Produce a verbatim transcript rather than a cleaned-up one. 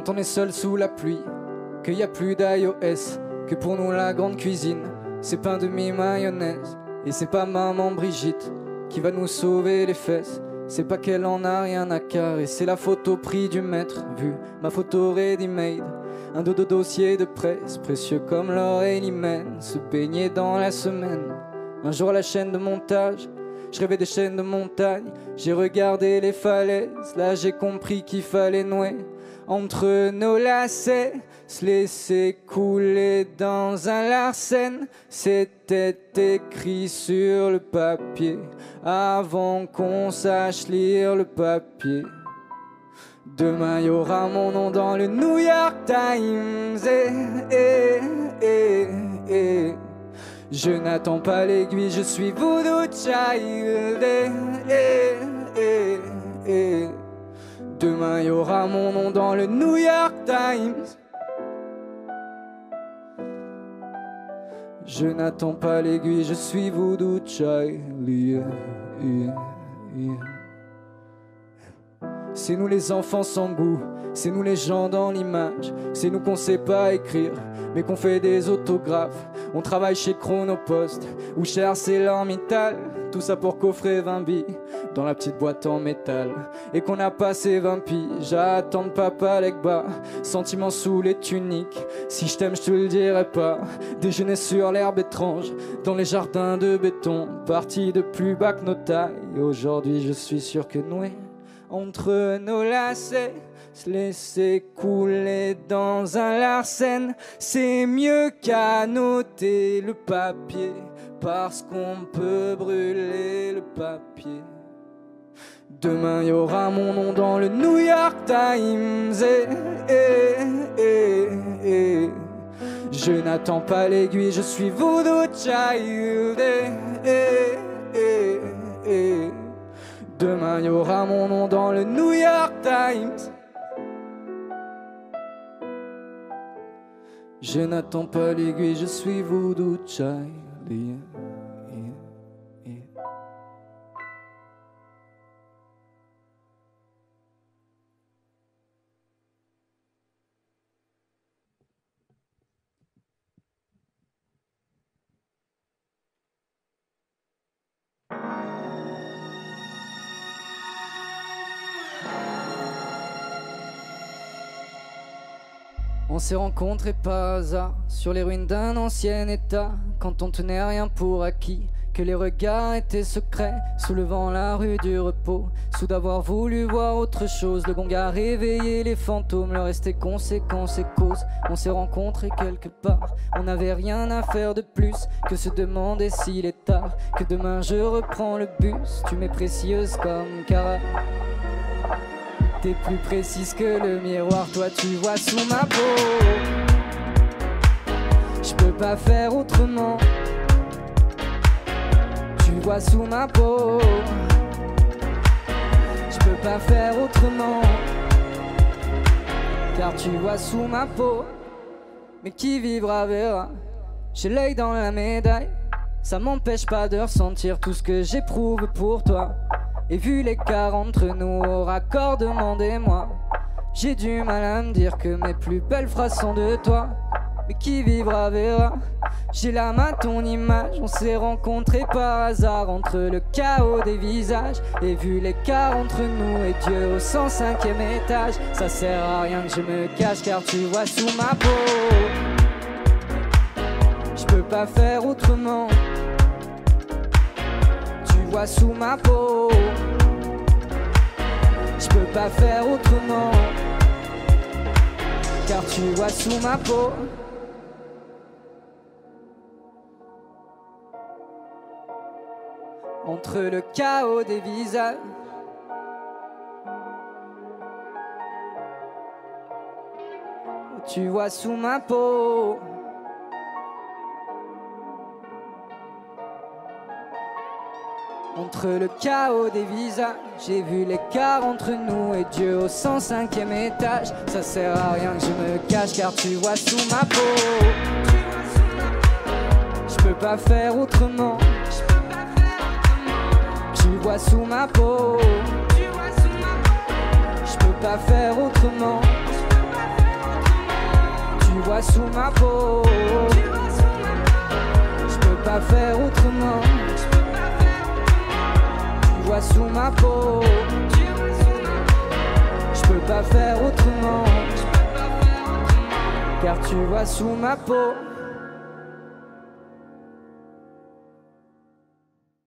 Quand on est seul sous la pluie, qu'il n'y a plus d'iOS, que pour nous la grande cuisine, c'est pain demi-mayonnaise. Et c'est pas maman Brigitte qui va nous sauver les fesses. C'est pas qu'elle en a rien à carrer, c'est la photo prise du maître. Vu ma photo ready-made, un dodo dossier de presse, précieux comme l'or et l'hymen. Se baigner dans la semaine, un jour à la chaîne de montage, je rêvais des chaînes de montagne. J'ai regardé les falaises, là j'ai compris qu'il fallait nouer entre nos lacets, se laisser couler dans un Larsen. C'était écrit sur le papier avant qu'on sache lire le papier. Demain y aura mon nom dans le New York Times. Eh, eh, eh, eh. Je n'attends pas l'aiguille, je suis Voodoo Child. Eh, eh, eh, eh. Demain y aura mon nom dans le New York Times. Je n'attends pas l'aiguille, je suis Voodoo Child. Yeah, yeah, yeah. C'est nous les enfants sans goût, c'est nous les gens dans l'image. C'est nous qu'on sait pas écrire, mais qu'on fait des autographes. On travaille chez Chronopost ou chez ArcelorMittal. Tout ça pour coffrer vingt billes dans la petite boîte en métal. Et qu'on a passé vingt piges à attendre papa Legba. Sentiments sous les tuniques, si je t'aime je te le dirai pas. Déjeuner sur l'herbe étrange, dans les jardins de béton. Parti de plus bas que nos tailles, aujourd'hui je suis sûr que noué entre nos lacets, se laisser couler dans un Larsen, c'est mieux qu'à noter le papier, parce qu'on peut brûler le papier. Demain y aura mon nom dans le New York Times. Eh, eh, eh, eh. Je n'attends pas l'aiguille, je suis Voodoo Child. Eh, eh, eh, eh. Demain y aura mon nom dans le New York Times. Je n'attends pas l'aiguille, je suis Voodoo Child. Yeah, yeah, yeah. On s'est rencontrés par hasard sur les ruines d'un ancien état, quand on tenait rien pour acquis, que les regards étaient secrets, soulevant la rue du repos, sous d'avoir voulu voir autre chose. Le gong a réveillé les fantômes, le reste est conséquence et cause. On s'est rencontrés quelque part, on n'avait rien à faire de plus que se demander s'il est tard, que demain je reprends le bus. Tu m'es précieuse comme Cara, t'es plus précise que le miroir, toi tu vois sous ma peau. Je peux pas faire autrement, tu vois sous ma peau. Je peux pas faire autrement, car tu vois sous ma peau. Mais qui vivra verra, j'ai l'œil dans la médaille. Ça m'empêche pas de ressentir tout ce que j'éprouve pour toi. Et vu l'écart entre nous au raccord, demandez-moi. J'ai du mal à me dire que mes plus belles phrases sont de toi. Mais qui vivra verra, j'ai l'âme à ton image. On s'est rencontrés par hasard entre le chaos des visages. Et vu l'écart entre nous et Dieu au cent cinquième étage, ça sert à rien que je me cache, car tu vois sous ma peau. Je peux pas faire autrement, tu vois sous ma peau. Je peux pas faire autrement, car tu vois sous ma peau. Entre le chaos des visages, tu vois sous ma peau. Entre le chaos des visages, j'ai vu l'écart entre nous et Dieu au cent cinquième étage. Ça sert à rien que je me cache, car tu vois sous ma peau. Je peux pas faire autrement, tu vois sous ma peau. Je peux pas faire autrement, vois sous ma peau. Je peux pas faire autrement. Tu vois sous ma peau. Je peux pas faire autrement. Car tu vois sous ma peau.